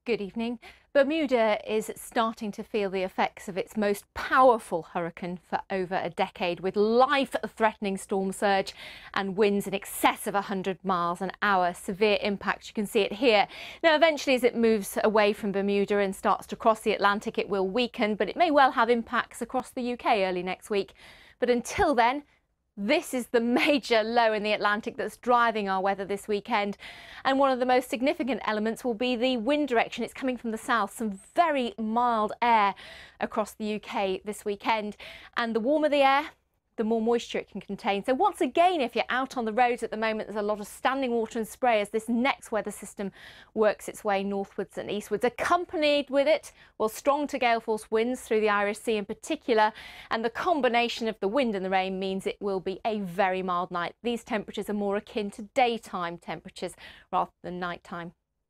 Good evening. Bermuda is starting to feel the effects of its most powerful hurricane for over a decade, with life-threatening storm surge and winds in excess of 100 miles an hour. Severe impacts, you can see it here. Now, eventually, as it moves away from Bermuda and starts to cross the Atlantic, it will weaken, but it may well have impacts across the UK early next week. But until then, this is the major low in the Atlantic that's driving our weather this weekend. And one of the most significant elements will be the wind direction. It's coming from the south, some very mild air across the UK this weekend. And the warmer the air, the more moisture it can contain. So once again, if you're out on the roads at the moment, there's a lot of standing water and spray as this next weather system works its way northwards and eastwards. Accompanied with it, well, strong to gale force winds through the Irish Sea in particular, and the combination of the wind and the rain means it will be a very mild night. These temperatures are more akin to daytime temperatures rather than nighttime.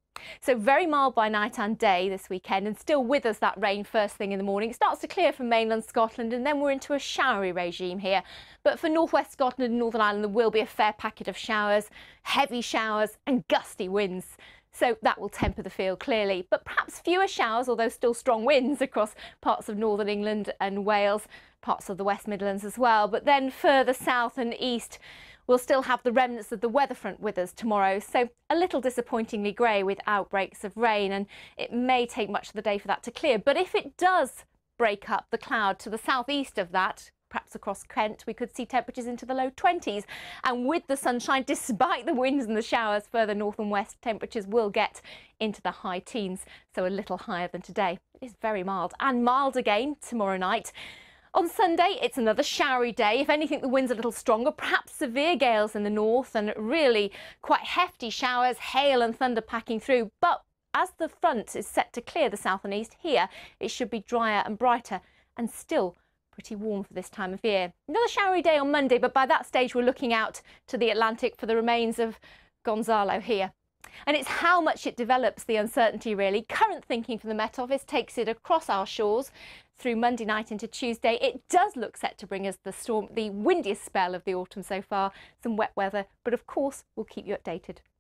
So very mild by night and day this weekend, and still with us that rain first thing in the morning. It starts to clear from mainland Scotland and then we're into a showery regime here. But for northwest Scotland and Northern Ireland there will be a fair packet of showers, heavy showers and gusty winds. So that will temper the feel clearly, but perhaps fewer showers, although still strong winds across parts of northern England and Wales, parts of the West Midlands as well. But then further south and east, we'll still have the remnants of the weather front with us tomorrow, so a little disappointingly grey with outbreaks of rain, and it may take much of the day for that to clear. But if it does break up the cloud to the southeast of that, perhaps across Kent, we could see temperatures into the low 20s. And with the sunshine, despite the winds and the showers further north and west, temperatures will get into the high teens, so a little higher than today. It is very mild, and mild again tomorrow night. On Sunday, it's another showery day. If anything, the wind's a little stronger, perhaps severe gales in the north and really quite hefty showers, hail and thunder packing through. But as the front is set to clear the south and east here, it should be drier and brighter and still pretty warm for this time of year. Another showery day on Monday, but by that stage, we're looking out to the Atlantic for the remains of Gonzalo here. And it's how much it develops the uncertainty, really. Current thinking from the Met Office takes it across our shores through Monday night into Tuesday. It does look set to bring us the windiest spell of the autumn so far, some wet weather, but of course we'll keep you updated.